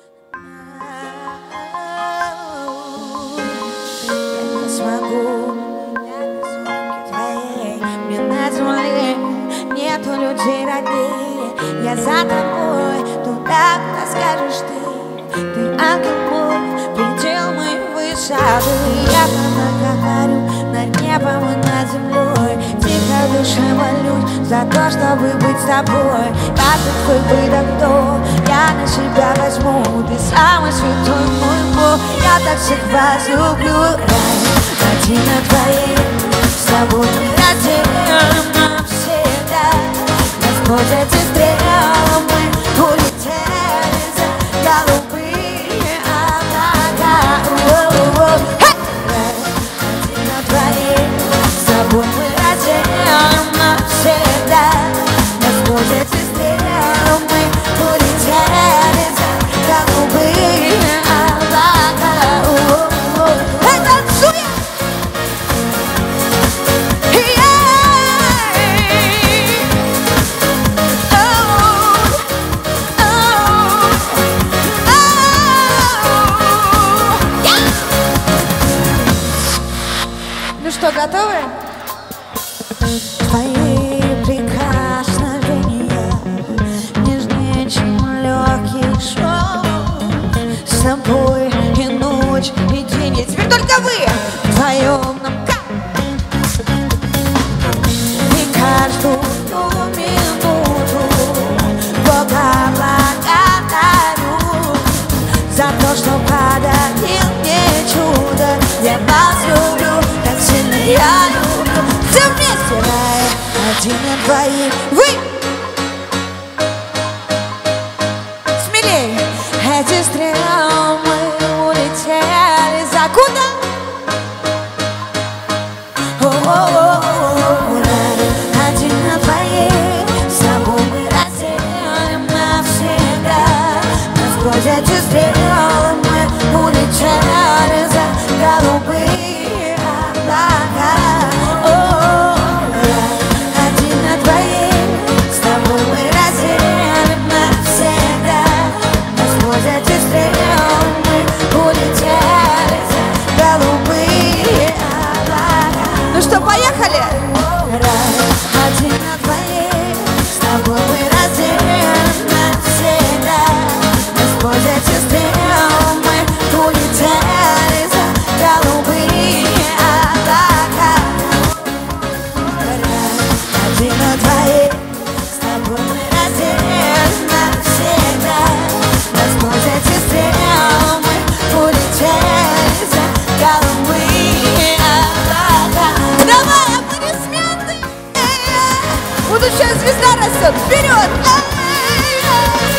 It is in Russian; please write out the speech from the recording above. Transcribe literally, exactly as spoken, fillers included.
Я не смогу твоей, мне на земле нету людей роднее. Я за тобой туда, куда скажешь ты. Ты ангел мой, предел моей высоты. Я только горю над небом и над землей. Тихо в душе молюсь за то, чтобы быть с тобой. Каждый твой выдох, то я на себя возьму. Ты самый святой мой Бог. Я так всех вас люблю. Рай один на твоей, с тобой мы разделим навсегда. Господь, эти стрелы мы улетели за голубые облака. Один на твоей, с тобой мы разделим навсегда. Господь, эти стрелы мы улетели за голубые облака. Эй, танцуем! Ну что, готовы? Твои прикосновения нежнее, чем легкий шел. С тобой и ночь, и день. И теперь только вы вдвоем нам. И каждую минуту Бога благодарю за то, что подарил мне чудо. Я вас люблю, так сильно я люблю. Все вместе, рай один на двоих. Вы! Смелей! Эти стрелы мы улетели за куда? О-о-о-о, рай один на двоих. С тобой мы разделим навсегда. Насквозь эти стрелы мы улетели за голубые облака. Один на двоих, с тобой мы разделим навсегда. Насквозь эти стрелы мы улетели за голубые облака. Ну что, поехали? Один на двоих, с тобой мы разделим навсегда. Насквозь эти стрелы мы улетели за голубые облака. Один на двоих, с тобой мы разделим навсегда. Насквозь эти стрелы мы улетели за голубые облака. Давай, аплодисменты! Будущая звезда растет! Вперед!